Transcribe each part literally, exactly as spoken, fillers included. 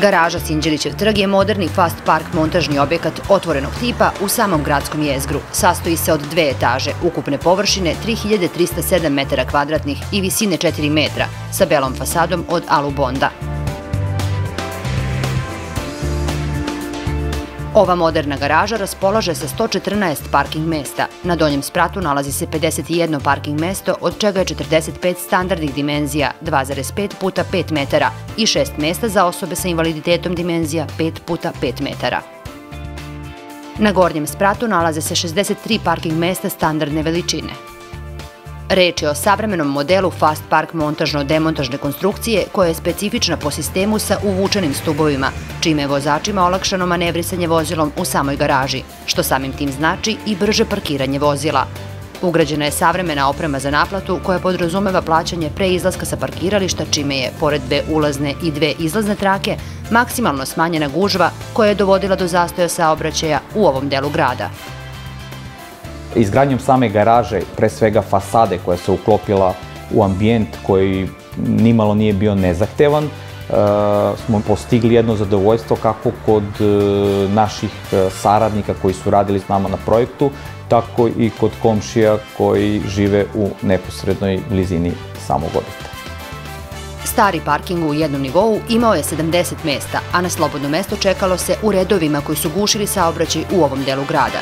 Garaža Sinđelićev trg je moderni fast park montažni objekat otvorenog tipa u samom gradskom jezgru. Sastoji se od dve etaže, ukupne površine tri hiljade trista sedam metara kvadratnih i visine četiri metra, sa belom fasadom od alubonda. Ova moderna garaža raspolaže sa sto četrnaest parking mesta. Na donjem spratu nalazi se pedeset jedno parking mesto, od čega je četrdeset pet standardnih dimenzija dva zarez pet puta pet metara i šest mesta za osobe sa invaliditetom dimenzija pet puta pet metara. Na gornjem spratu nalaze se šezdeset tri parking mesta standardne veličine. Reč je o savremenom modelu fast park montažno-demontažne konstrukcije koja je specifična po sistemu sa uvučenim stubovima, čime je vozačima olakšano manevrisanje vozilom u samoj garaži, što samim tim znači i brže parkiranje vozila. Ugrađena je savremena oprema za naplatu koja podrazumeva plaćanje pre izlaska sa parkirališta, čime je, pored dve ulazne i dve izlazne trake, maksimalno smanjena gužva koja je dovodila do zastoja saobraćaja u ovom delu grada. Izgradnjom same garaže, pre svega fasade koja se uklopila u ambijent koji nimalo nije bio nezahtevan, smo postigli jedno zadovoljstvo kako kod naših saradnika koji su radili s nama na projektu, tako i kod komšija koji žive u neposrednoj blizini samog objekta. Stari parking u jednom nivou imao je sedamdeset mesta, a na slobodno mesto čekalo se u redovima koji su gušili saobraćaj u ovom delu grada.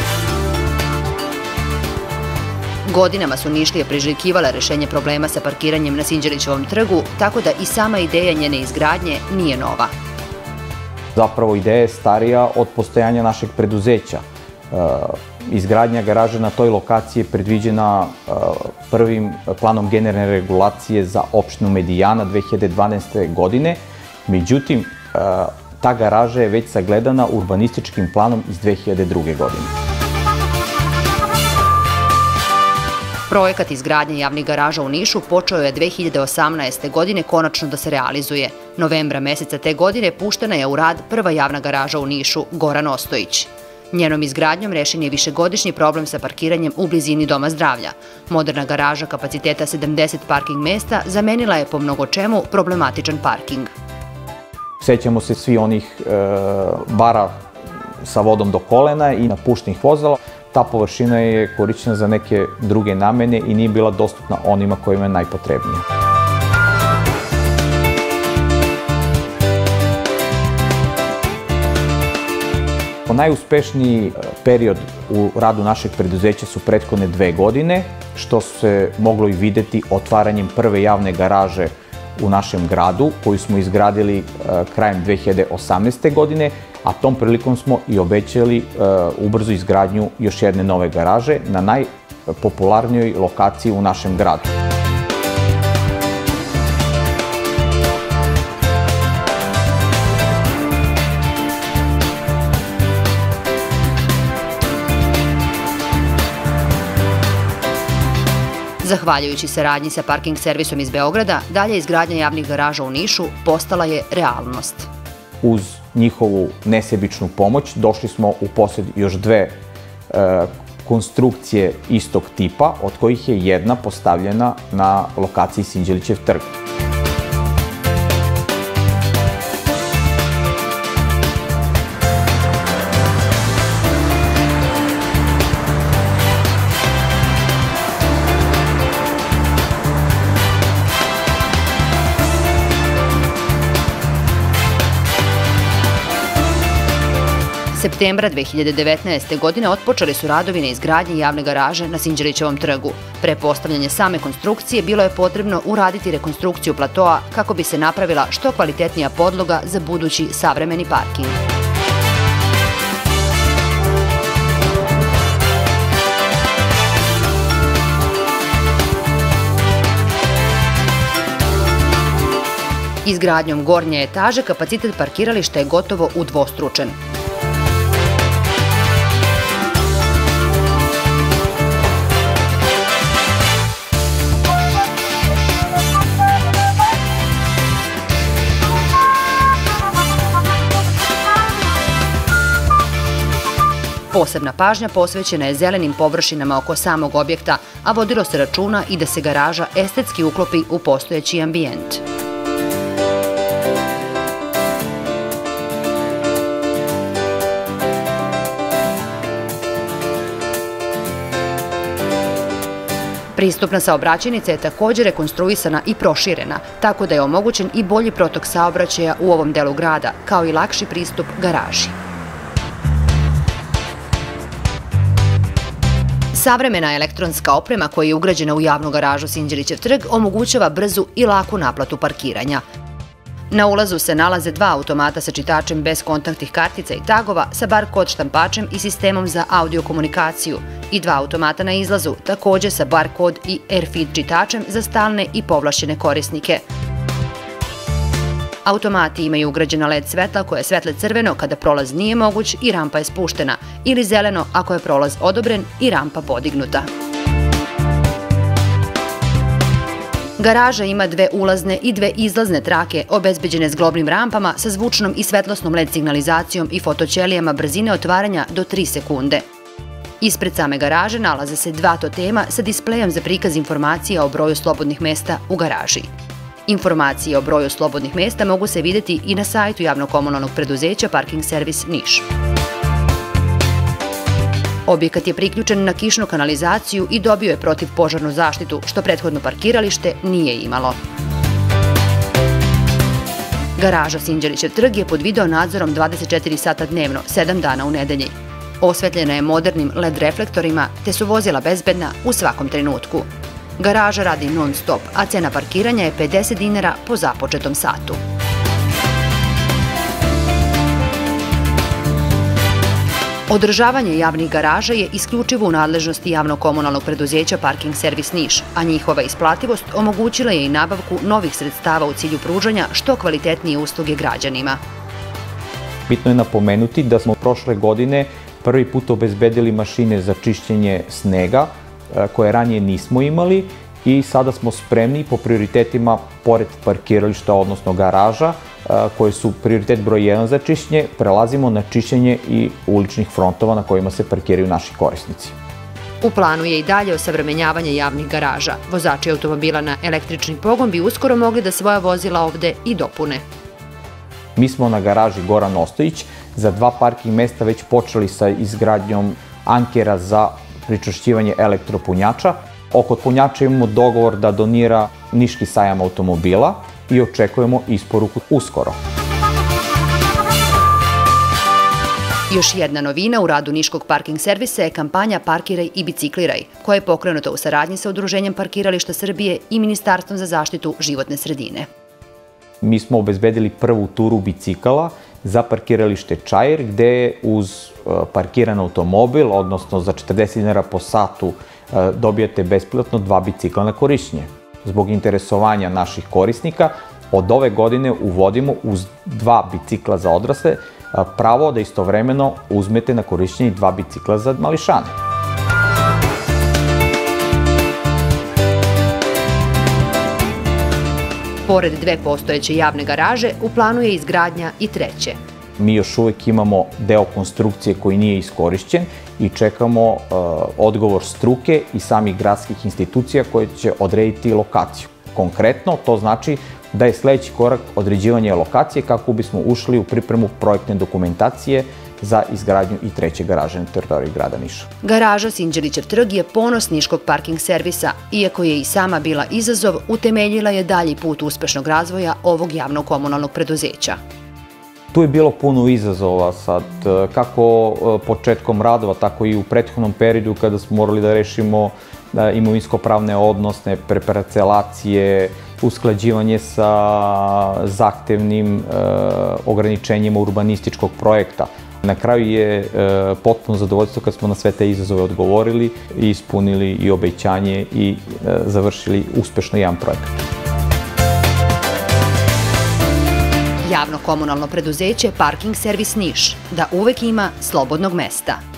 Godinama su Nišlije priželjkivala rešenje problema sa parkiranjem na Sinđelićevom trgu, tako da i sama ideja njene izgradnje nije nova. Zapravo ideja je starija od postojanja našeg preduzeća. Izgradnja garaže na toj lokaciji je predviđena prvim planom generalne regulacije za opštinu Medijana dve hiljade dvanaeste. godine, međutim, ta garaža je već sagledana urbanističkim planom iz dve hiljade druge. godine. Projekat izgradnje javnih garaža u Nišu počeo je dve hiljade osamnaeste. godine konačno da se realizuje. Novembra meseca te godine puštena je u rad prva javna garaža u Nišu, Goran Ostojić. Njenom izgradnjom rešen je višegodišnji problem sa parkiranjem u blizini Doma zdravlja. Moderna garaža kapaciteta sedamdeset parking mesta zamenila je po mnogo čemu problematičan parking. Sećamo se svi onih bara sa vodom do kolena i napuštenih vozila. Ta površina je korišćena za neke druge namene i nije bila dostupna onima kojima je najpotrebnija. Najuspešniji period u radu našeg preduzeća su prethodne dve godine, što se moglo i videti otvaranjem prve javne garaže u našem gradu, koju smo izgradili krajem dve hiljade osamnaeste. godine, a tom prilikom smo i obećali ubrzo izgradnju još jedne nove garaže na najpopularnijoj lokaciji u našem gradu. Zahvaljujući saradnji sa parking servisom iz Beograda, dalje izgradnja javnih garaža u Nišu postala je realnost. Uz njihovu nesebičnu pomoć došli smo u posjed još dve konstrukcije istog tipa, od kojih je jedna postavljena na lokaciji Sinđelićev trg. Septembra dve hiljade devetnaeste. godine otpočeli su radovi na izgradnji javne garaže na Sinđelićevom trgu. Pre postavljanja same konstrukcije bilo je potrebno uraditi rekonstrukciju platoa kako bi se napravila što kvalitetnija podloga za budući savremeni parking. Izgradnjom gornje etaže kapacitet parkirališta je gotovo udvostručen. Posebna pažnja posvećena je zelenim površinama oko samog objekta, a vodilo se računa i da se garaža estetski uklopi u postojeći ambijent. Pristupna saobraćajnica je također rekonstruisana i proširena, tako da je omogućen i bolji protok saobraćaja u ovom delu grada, kao i lakši pristup garaži. Savremena elektronska oprema koja je ugrađena u javnu garažu Sinđelićev trg omogućava brzu i laku naplatu parkiranja. Na ulazu se nalaze dva automata sa čitačem bez kontaktnih kartica i tagova, sa bar-kod štampačem i sistemom za audio komunikaciju i dva automata na izlazu, također sa bar-kod i R F I D čitačem za stalne i povlašćene korisnike. Automati imaju ugrađena L E D svetla koje svetle crveno kada prolaz nije moguć i rampa je spuštena, ili zeleno ako je prolaz odobren i rampa podignuta. Garaža ima dve ulazne i dve izlazne trake obezbeđene zglobnim rampama sa zvučnom i svetlosnom L E D signalizacijom i fotoćelijama brzine otvaranja do tri sekunde. Ispred same garaže nalaze se dva totema sa displejom za prikaz informacija o broju slobodnih mesta u garaži. Informacije o broju slobodnih mesta mogu se vidjeti i na sajtu javno-komunalnog preduzeća Parking servis Niš. Objekat je priključen na kišnu kanalizaciju i dobio je protivpožarnu zaštitu, što prethodno parkiralište nije imalo. Garaža Sinđelićev trg je pod video nadzorom dvadeset četiri sata dnevno, sedam dana u nedelji. Osvetljena je modernim L E D reflektorima, te su vozila bezbedna u svakom trenutku. Garaža radi non-stop, a cena parkiranja je pedeset dinara po započetom satu. Održavanje javnih garaža je isključivo u nadležnosti javno-komunalnog preduzeća Parking servis Niš, a njihova isplativost omogućila je i nabavku novih sredstava u cilju pružanja što kvalitetnije usluge građanima. Bitno je napomenuti da smo prošle godine prvi put obezbedili mašine za čišćenje snega, koje ranije nismo imali, i sada smo spremni po prioritetima, pored parkirališta, odnosno garaža, koje su prioritet broj jedan za čišćenje, prelazimo na čišćenje i uličnih frontova na kojima se parkiraju naši korisnici. U planu je i dalje osavremenjavanje javnih garaža. Vozači automobila na električni pogon bi uskoro mogli da svoja vozila ovde i dopune. Mi smo na garaži Goran Ostojić za dva parking mesta već počeli sa izgradnjom ankera za pričvršćivanje elektropunjača. Oko punjača imamo dogovor da donira Niški sajam automobila i očekujemo isporuku uskoro. Još jedna novina u radu Niškog parking servisa je kampanja Parkiraj i bicikliraj, koja je pokrenuta u saradnji sa Udruženjem parkirališta Srbije i Ministarstvom za zaštitu životne sredine. Mi smo obezbedili prvu turu bicikala za parkiralište Čair, gde je uz parkiran automobil, odnosno za četrdeset dinara po satu, dobijate besplatno dva bicikla na korišćenje. Zbog interesovanja naših korisnika, od ove godine uvodimo uz dva bicikla za odrasle pravo da istovremeno uzmete na korišćenje dva bicikla za mališane. Pored dve postojeće javne garaže, u planu je izgradnja i treće. Mi još uvijek imamo deo konstrukcije koji nije iskorišćen i čekamo odgovor struke i samih gradskih institucija koje će odrediti lokaciju. Konkretno, to znači da je sljedeći korak određivanje lokacije kako bismo ušli u pripremu projektne dokumentacije za izgradnju i treće garaže na teritoriji grada Niša. Garaža Sinđelićev trg je ponos Niškog parking servisa. Iako je i sama bila izazov, utemeljila je dalji put uspešnog razvoja ovog javno-komunalnog preduzeća. Tu je bilo puno izazova sad, kako početkom radova, tako i u prethodnom periodu kada smo morali da rešimo imovinsko-pravne odnose, preparcelacije, usklađivanje sa zahtevnim ograničenjima urbanističkog projekta. Na kraju je potpuno zadovoljstvo kad smo na sve te izazove odgovorili i ispunili i obećanje i završili uspešno jedan projekat. Javno-komunalno preduzeće Parking servis Niš, da uvek ima slobodnog mesta.